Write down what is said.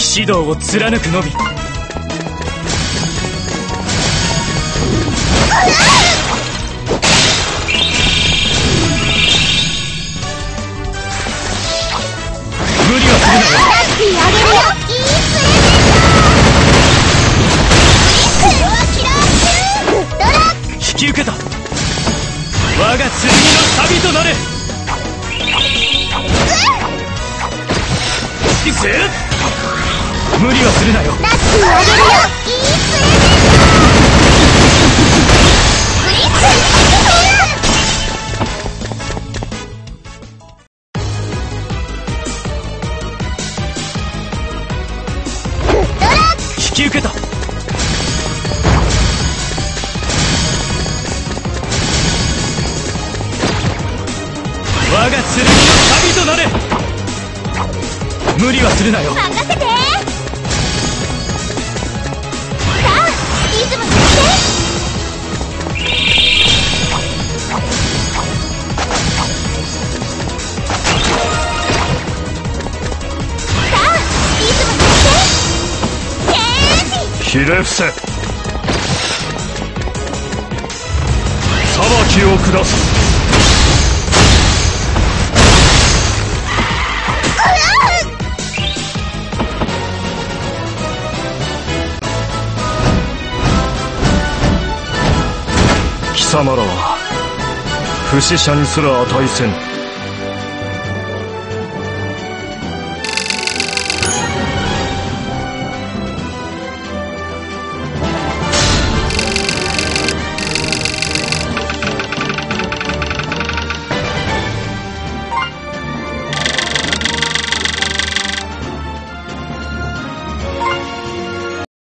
指導を貫くのみ。無理はするなよ。引き受けた。我が剣の錆となれ。無理はするなよ。引き受けた。我が剣の錆となれ。無理はするなよ。 任せて。さあ、リズムに乗って。さあ、リズムに乗って。チェンジ。 ひれ伏せ。裁きを下す。貴様らは不死者にすら値せん。